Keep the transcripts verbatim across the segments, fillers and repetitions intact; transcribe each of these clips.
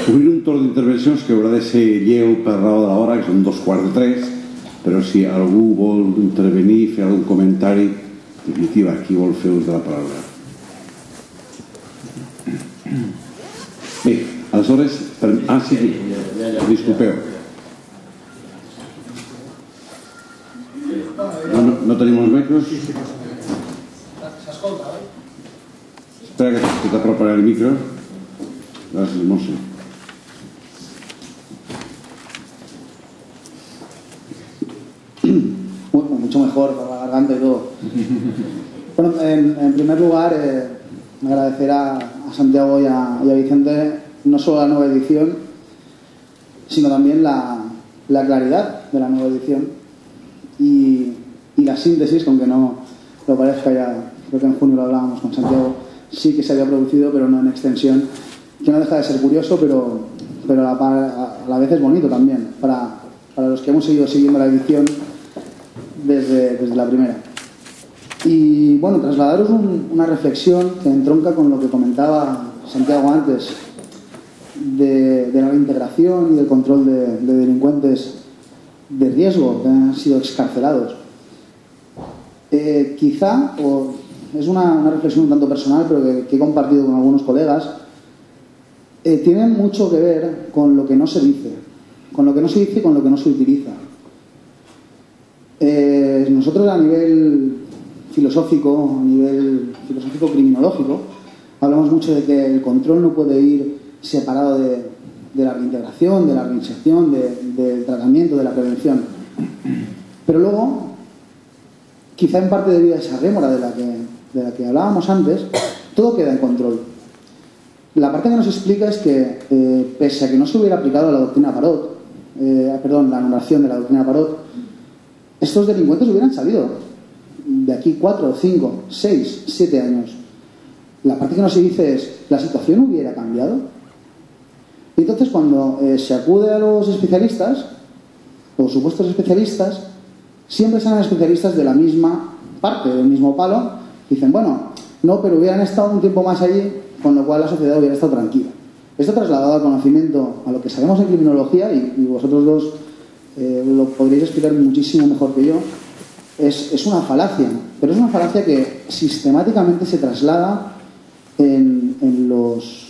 obrir un torn d'intervencions que haurà de ser lleu per raó de l'hora, que són dos quarts de tres, però si algú vol intervenir i fer algun comentari, en definitiva, qui vol fer ús de la paraula? Bé, aleshores, per... ah, sí, disculpeu. No, no, no tenim els micros? S'escolta, oi? Espera que t'aproparé el micro. Gràcies, Montse. Mucho mejor para la garganta y todo. Bueno, en, en primer lugar, eh, agradecer a, a Santiago y a, y a Vicente no solo la nueva edición, sino también la, la claridad de la nueva edición y, y la síntesis, con que no lo parezca, ya creo que en junio lo hablábamos con Santiago, sí que se había producido, pero no en extensión, que no deja de ser curioso, pero, pero a, la, a la vez es bonito también, para, para los que hemos ido siguiendo la edición desde, desde la primera. Y bueno, trasladaros un, una reflexión que entronca con lo que comentaba Santiago antes de, de la reintegración y del control de, de delincuentes de riesgo que han sido excarcelados. Eh, quizá, o es una, una reflexión un tanto personal, pero que, que he compartido con algunos colegas, eh, tiene mucho que ver con lo que no se dice, con lo que no se dice y con lo que no se utiliza. Eh, nosotros a nivel filosófico, a nivel filosófico criminológico, hablamos mucho de que el control no puede ir separado de, de la reintegración, de la reinserción, de, del tratamiento, de la prevención. Pero luego, quizá en parte debido a esa rémora de la que, de la que hablábamos antes, todo queda en control. La parte que nos explica es que, eh, pese a que no se hubiera aplicado la doctrina Parot, eh, perdón, la anulación de la doctrina Parot, estos delincuentes hubieran salido de aquí cuatro, cinco, seis, siete años. La parte que no se dice es, ¿la situación hubiera cambiado? Y entonces cuando eh, se acude a los especialistas, los supuestos especialistas, siempre son especialistas de la misma parte, del mismo palo, dicen, bueno, no, pero hubieran estado un tiempo más allí, con lo cual la sociedad hubiera estado tranquila. Esto trasladado al conocimiento, a lo que sabemos en criminología, y, y vosotros dos eh, lo podréis explicar muchísimo mejor que yo, es, es una falacia, pero es una falacia que sistemáticamente se traslada en, en, los,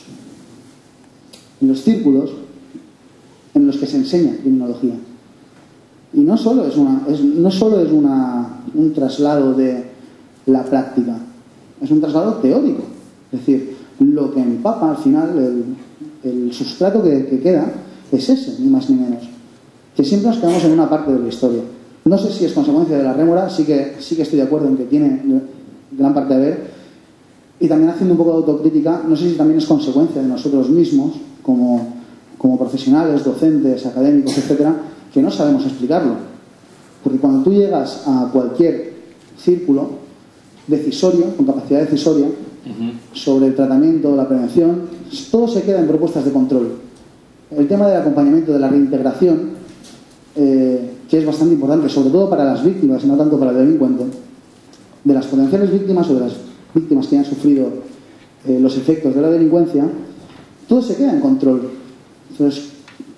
en los círculos en los que se enseña criminología. Y no solo es, una, es, no solo es una, un traslado de la práctica, es un traslado teórico. Es decir, lo que empapa al final, el, el sustrato que, que queda, es ese, ni más ni menos. Que siempre nos quedamos en una parte de la historia. No sé si es consecuencia de la rémora, sí que, sí que estoy de acuerdo en que tiene gran parte a ver. Y también haciendo un poco de autocrítica, no sé si también es consecuencia de nosotros mismos, como, como profesionales, docentes, académicos, etcétera, que no sabemos explicarlo. Porque cuando tú llegas a cualquier círculo decisorio, con capacidad decisoria, uh-huh, sobre el tratamiento, la prevención, todo se queda en propuestas de control. El tema del acompañamiento, de la reintegración, eh, que es bastante importante, sobre todo para las víctimas y no tanto para el delincuente, de las potenciales víctimas o de las víctimas que han sufrido eh, los efectos de la delincuencia, todo se queda en control. Entonces,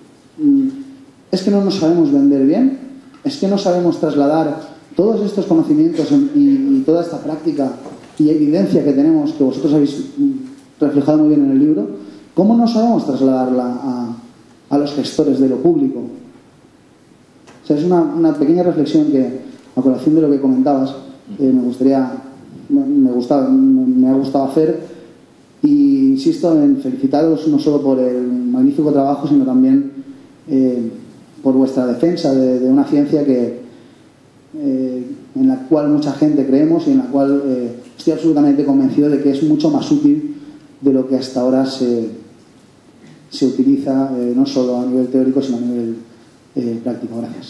es que no nos sabemos vender bien, es que no sabemos trasladar todos estos conocimientos y, y toda esta práctica y evidencia que tenemos, que vosotros habéis reflejado muy bien en el libro, ¿cómo no sabemos trasladarla a, a los gestores de lo público? O sea, es una, una pequeña reflexión que, a colación de lo que comentabas, eh, me gustaría, me, me, gustaba, me, me ha gustado hacer, y insisto en felicitaros no solo por el magnífico trabajo, sino también eh, por vuestra defensa de, de una ciencia que, eh, en la cual mucha gente creemos y en la cual eh, estoy absolutamente convencido de que es mucho más útil de lo que hasta ahora se, se utiliza, eh, no solo a nivel teórico, sino a nivel eh, práctico. Gracias.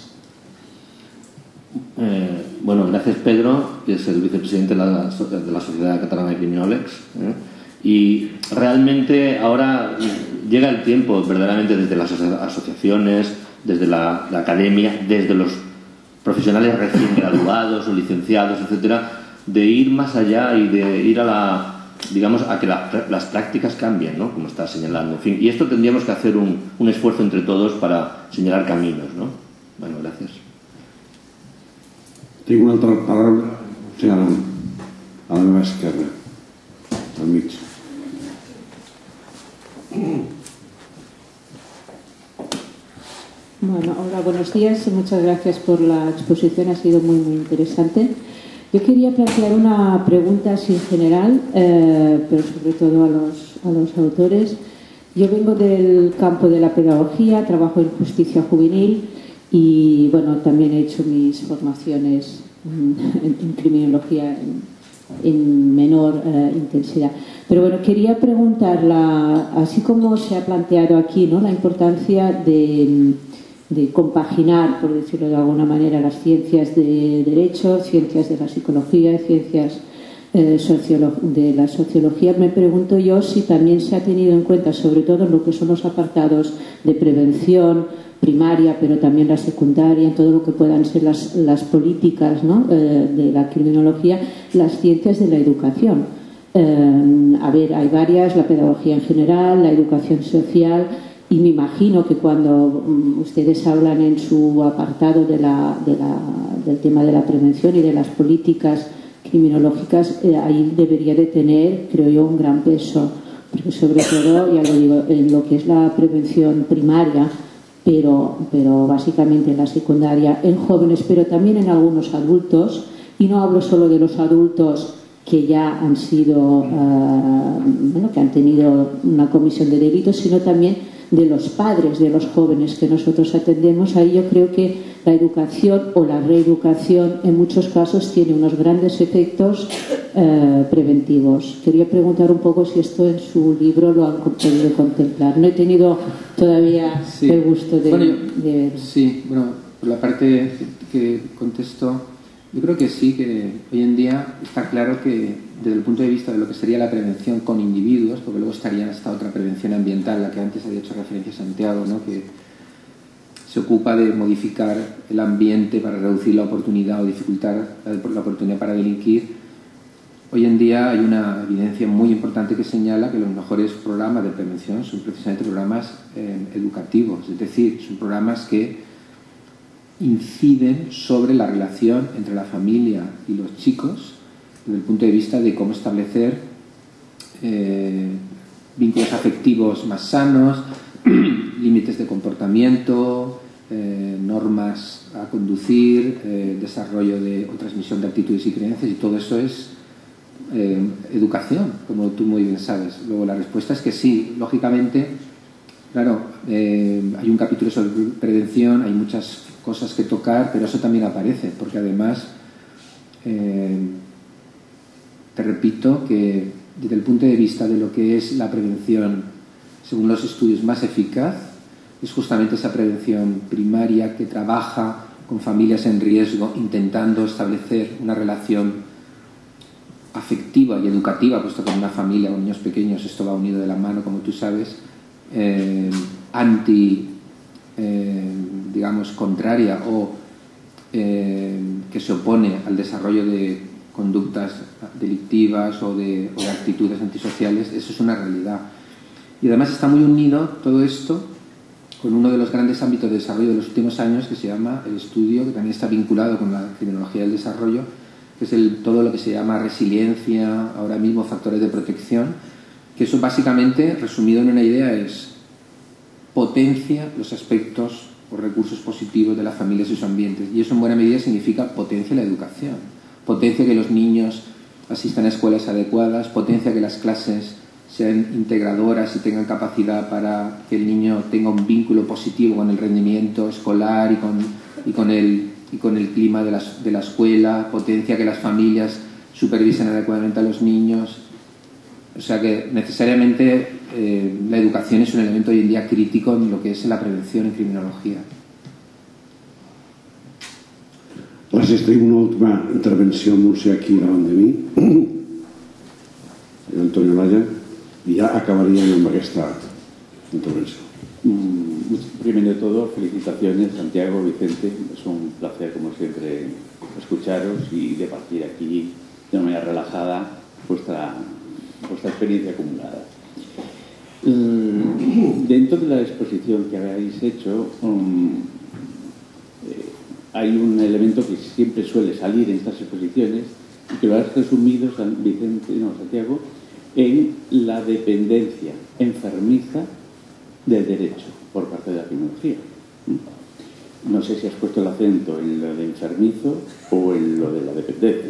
Eh, bueno, gracias Pedro, que es el vicepresidente de la, de la Sociedad Catalana de Criminólegs. ¿eh? Y realmente ahora llega el tiempo, verdaderamente, desde las asociaciones, desde la, la academia, desde los profesionales recién graduados o licenciados, etcétera, de ir más allá y de ir a la, digamos, a que la, las prácticas cambien, ¿no? Como está señalando. En fin, y esto tendríamos que hacer un, un esfuerzo entre todos para señalar caminos, ¿no? Bueno, gracias. Tinc una altra paraula, sí, a la, a la meva esquerra, al mig. Bueno, hola, buenos días y muchas gracias por la exposición, ha sido muy, muy interesante. Yo quería plantear una pregunta así en general, eh, pero sobre todo a los, a los autores. Yo vengo del campo de la pedagogía, trabajo en justicia juvenil y, bueno, también he hecho mis formaciones en, en criminología en, en menor eh, intensidad. Pero bueno, quería preguntarla, así como se ha planteado aquí, ¿no?, la importancia de... de compaginar, por decirlo de alguna manera, las ciencias de derecho, ciencias de la psicología, ciencias eh, de la sociología. Me pregunto yo si también se ha tenido en cuenta, sobre todo en lo que son los apartados de prevención primaria, pero también la secundaria, en todo lo que puedan ser las, las políticas, ¿no?, eh, de la criminología, las ciencias de la educación. Eh, a ver, hay varias, la pedagogía en general, la educación social. Y me imagino que cuando um, ustedes hablan en su apartado de la, de la, del tema de la prevención y de las políticas criminológicas, eh, ahí debería de tener, creo yo, un gran peso, porque sobre todo, ya lo digo, en lo que es la prevención primaria, pero, pero básicamente en la secundaria, en jóvenes, pero también en algunos adultos, y no hablo solo de los adultos que ya han sido, uh, bueno, que han tenido una comisión de delitos, sino también de los padres de los jóvenes que nosotros atendemos. Ahí yo creo que la educación o la reeducación en muchos casos tiene unos grandes efectos eh, preventivos. Quería preguntar un poco si esto en su libro lo han podido contemplar. No he tenido todavía sí. el gusto de, bueno, yo, de ver. Sí, bueno, por la parte que contesto, yo creo que sí, que hoy en día está claro que desde el punto de vista de lo que sería la prevención con individuos, porque luego estaría esta otra prevención ambiental, la que antes había hecho referencia Santiago, ¿no?, que se ocupa de modificar el ambiente para reducir la oportunidad o dificultar la oportunidad para delinquir. Hoy en día hay una evidencia muy importante que señala que los mejores programas de prevención son precisamente programas eh, educativos, es decir, son programas que inciden sobre la relación entre la familia y los chicos desde el punto de vista de cómo establecer eh, vínculos afectivos más sanos, límites de comportamiento, eh, normas a conducir, eh, desarrollo de, o transmisión de actitudes y creencias, y todo eso es eh, educación, como tú muy bien sabes. Luego la respuesta es que sí, lógicamente, claro, eh, hay un capítulo sobre prevención, hay muchas cosas que tocar, pero eso también aparece, porque además eh, te repito que desde el punto de vista de lo que es la prevención, según los estudios, más eficaz, es justamente esa prevención primaria que trabaja con familias en riesgo, intentando establecer una relación afectiva y educativa, puesto que en una familia con niños pequeños esto va unido de la mano, como tú sabes, eh, anti, eh, digamos, contraria o eh, que se opone al desarrollo de conductas delictivas o de, o de actitudes antisociales. Eso es una realidad. Y además está muy unido todo esto con uno de los grandes ámbitos de desarrollo de los últimos años, que se llama el estudio, que también está vinculado con la criminología del desarrollo, que es el, todo lo que se llama resiliencia, ahora mismo factores de protección, que eso básicamente, resumido en una idea, es potencia los aspectos o recursos positivos de las familias y sus ambientes. Y eso en buena medida significa potencia la educación, potencia que los niños asistan a escuelas adecuadas, potencia que las clases sean integradoras y tengan capacidad para que el niño tenga un vínculo positivo con el rendimiento escolar y con, y con, el, y con el clima de la, de la escuela, potencia que las familias supervisen adecuadamente a los niños. O sea que necesariamente eh, la educación es un elemento hoy en día crítico en lo que es la prevención en criminología. Gràcies. Tenim una última intervenció, Múrcia, aquí davant de mi, Antonio Laya, y ya acabaríamos amb aquesta intervenció. Primero de todo, felicitaciones, Santiago, Vicente. Es un placer, como siempre, escucharos y debatir aquí de una manera relajada vuestra vuestra experiencia acumulada. Mm, dentro de la exposición que habéis hecho, um, eh, hay un elemento que siempre suele salir en estas exposiciones y que lo has resumido, San Vicente, no, Santiago, en la dependencia enfermiza del derecho por parte de la criminología. No sé si has puesto el acento en lo de enfermizo o en lo de la dependencia.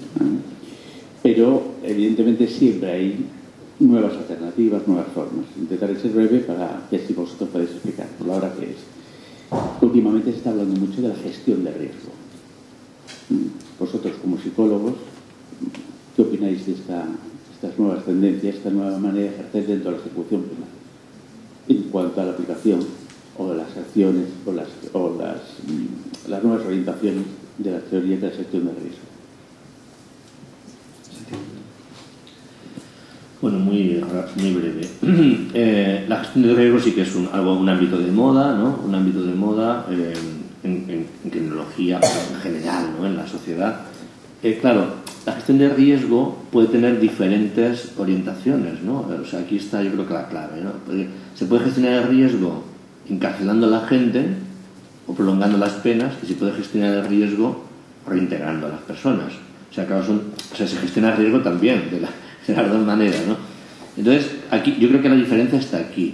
Pero, evidentemente, siempre hay nuevas alternativas, nuevas formas. Intentaré ser breve para que si vosotros podéis explicar por la hora que es. Últimamente se está hablando mucho de la gestión de riesgo. Vosotros, como psicólogos, ¿qué opináis de esta, estas nuevas tendencias, esta nueva manera de ejercer dentro de la ejecución penal? En cuanto a la aplicación o las acciones o las, o las, las nuevas orientaciones de la teoría de la gestión del riesgo. Bueno, muy, muy breve. Eh, la gestión de riesgo sí que es un, algo, un ámbito de moda, ¿no? Un ámbito de moda eh, en, en, en criminología en general, ¿no? En la sociedad. Eh, claro, la gestión de riesgo puede tener diferentes orientaciones, ¿no? O sea, aquí está yo creo que la clave, ¿no? Se puede gestionar el riesgo encarcelando a la gente o prolongando las penas, y se puede gestionar el riesgo reintegrando a las personas. O sea, claro, son, o sea se gestiona el riesgo también de, la, de las dos maneras, ¿no? Entonces, aquí yo creo que la diferencia está aquí.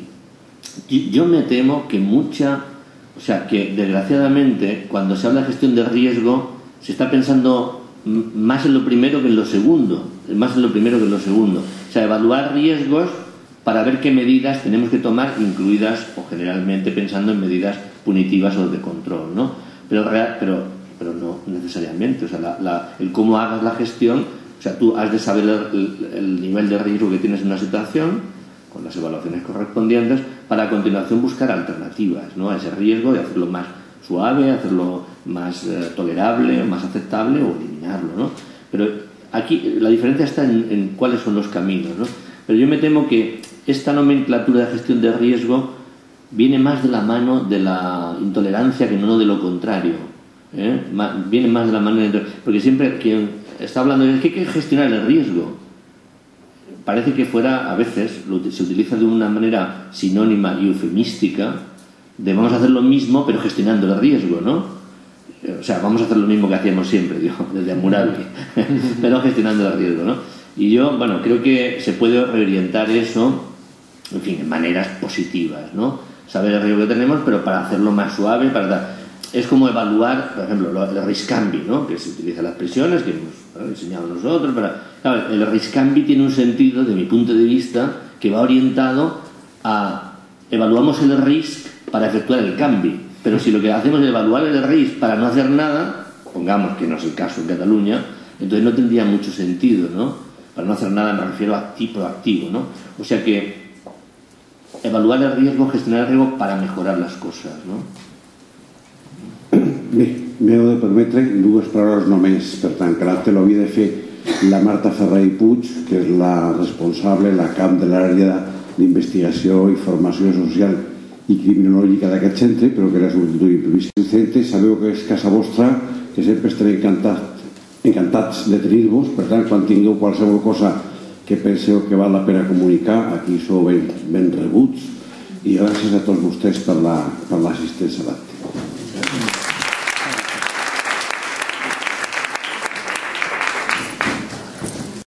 Yo me temo que mucha, o sea, que desgraciadamente cuando se habla de gestión de riesgo se está pensando más en lo primero que en lo segundo, más en lo primero que en lo segundo. O sea, evaluar riesgos para ver qué medidas tenemos que tomar, incluidas o generalmente pensando en medidas punitivas o de control, ¿no? Pero, pero, pero no necesariamente. O sea, la, la, el cómo hagas la gestión, o sea, tú has de saber el, el nivel de riesgo que tienes en una situación, con las evaluaciones correspondientes, para a continuación buscar alternativas, ¿no? A ese riesgo y hacerlo más suave, hacerlo más eh, tolerable, más aceptable o eliminarlo, ¿no? Pero aquí la diferencia está en, en cuáles son los caminos, ¿no? Pero yo me temo que esta nomenclatura de gestión de riesgo viene más de la mano de la intolerancia que no de lo contrario, ¿eh? Viene más de la mano de... porque siempre quien está hablando de que hay que gestionar el riesgo, parece que fuera, a veces se utiliza de una manera sinónima y eufemística de vamos a hacer lo mismo pero gestionando el riesgo, ¿no? O sea, vamos a hacer lo mismo que hacíamos siempre, digo, desde Hammurabi, pero gestionando el riesgo, ¿no? Y yo, bueno, creo que se puede reorientar eso, en fin, en maneras positivas, ¿no? Saber el riesgo que tenemos, pero para hacerlo más suave, para dar... Es como evaluar, por ejemplo, el riscambi, ¿no? Que se utiliza en las prisiones, que hemos enseñado nosotros. Para... Claro, el riscambi tiene un sentido, de mi punto de vista, que va orientado a... Evaluamos el risk para efectuar el cambio. Pero si lo que hacemos es evaluar el risk para no hacer nada, pongamos que no es el caso en Cataluña, entonces no tendría mucho sentido, ¿no? Para no hacer nada me refiero a activo, activo, ¿no? O sea que evaluar el riesgo, gestionar el riesgo para mejorar las cosas, no? Bé, m'heu de permetre dues paraules només. Per tant, que l'acte l'havia de fer la Marta Ferrer i Puig, que és la responsable, la cap de l'àrea d'investigació i formació social i criminològica d'aquest centre, però que era substituït per Vicente. Sabeu que és casa vostra, que sempre estaré encantat encantats de tenir-vos. Per tant, quan tingueu qualsevol cosa que penseu que val la pena comunicar, aquí sou ben, ben rebuts, i gràcies a tots vostès per l'assistència a l'acte.